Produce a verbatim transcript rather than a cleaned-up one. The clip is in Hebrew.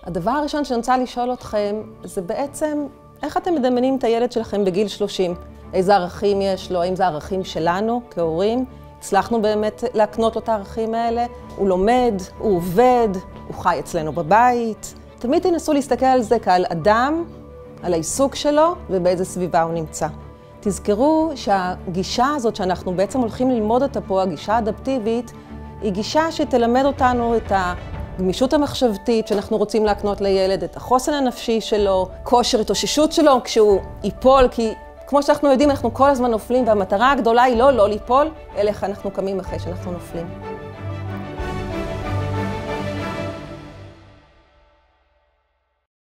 הדבר הראשון שאני רוצה לשאול אתכם, זה בעצם, איך אתם מדמיינים את הילד שלכם בגיל שלושים? איזה ערכים יש לו? האם זה ערכים שלנו כהורים? הצלחנו באמת להקנות לו את הערכים האלה? הוא לומד, הוא עובד, הוא חי אצלנו בבית. תמיד תנסו להסתכל על זה כעל אדם, על העיסוק שלו ובאיזה סביבה הוא נמצא. תזכרו שהגישה הזאת שאנחנו בעצם הולכים ללמוד אותה פה, הגישה האדפטיבית, היא גישה שתלמד אותנו את הגמישות המחשבתית שאנחנו רוצים להקנות לילד, את החוסן הנפשי שלו, כושר התאוששות שלו כשהוא ייפול, כי כמו שאנחנו יודעים אנחנו כל הזמן נופלים והמטרה הגדולה היא לא לא ליפול, אלא איך אנחנו קמים אחרי שאנחנו נופלים.